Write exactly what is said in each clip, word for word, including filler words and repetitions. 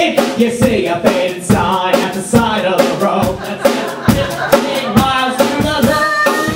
If you see a faded sign at the side of the road, that's fifteen miles to the left.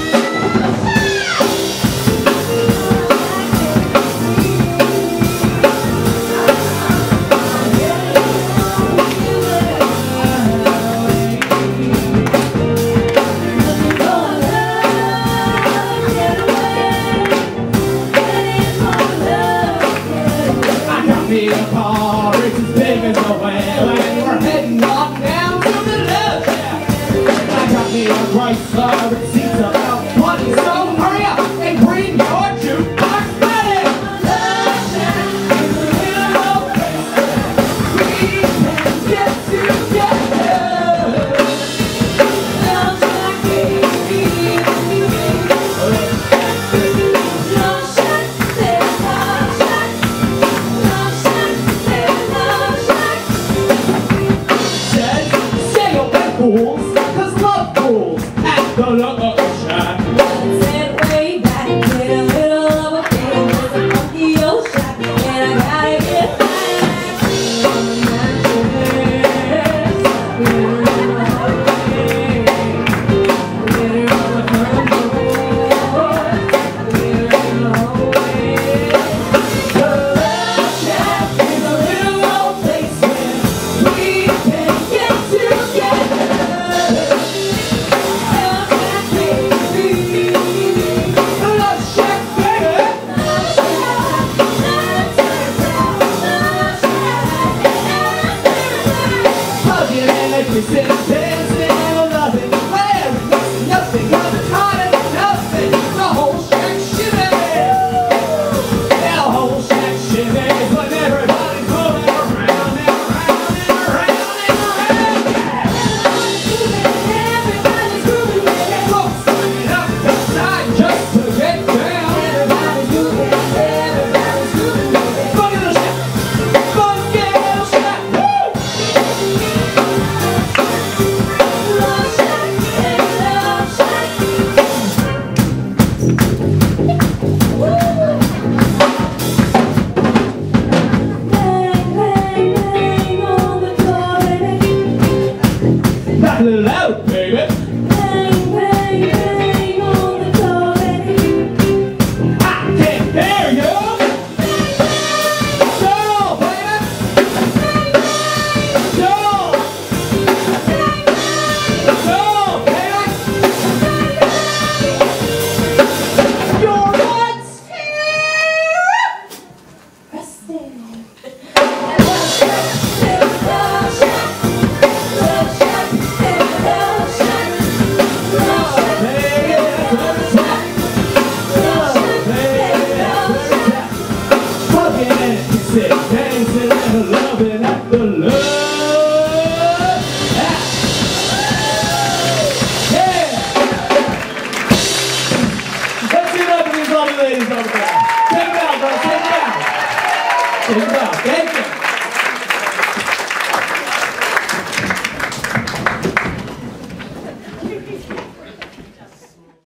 I got me a car, it's as big as the wind, and we're heading off down to the left. I got me a Chrysler, it seats about twenty, so hurry up and bring your jukebox ready. Love Shack is a little place we can get together. Love Shack, baby. Love Shack, there's Love Shack. Love Shack, there's Love Shack. Says, stay open fools, 'cause love rules at the Love Shack. Said way back, get a little of a thing with a funky old shack, and I gotta get back on the mattress. Get her in the hallway, get her on the front door, get her in the hallway. The Love Shack is a little old place where we can get together. Love Shack, baby. Love Shack, baby. Love Shack, Love Shack, Love Shack. Hugging and make me sit dancing and loving, where it's nothing but it's hot as nothing. The whole shack shivers, the whole shack shivers when everybody's moving around and around and around and around. Everybody's grooving, yeah. Folks swinging up the side just to get down. Everybody's grooving, everybody's grooving, yeah. Funky little shack, funky little shack, woo! Love Shack, yeah, Love Shack. Woo! Bang, bang, bang on the door, baby. Knock it loud, baby. Bang, bang, bang on the door, baby. I can't hear you. Go, baby. Go. Go, baby. You're what's here. Resting. Love Shack, yeah, Love Shack. Love Shack, yeah, Love Shack. Love Shack, Baby, that's what it's like. Love Shack, Baby, yeah, that's Love what Shack. it's like. Fucking and kissing, dancing and loving at the Love Shack. Yeah. Let's give it up for these lovely ladies over there. Take it out, bro. Take it out. Take it out.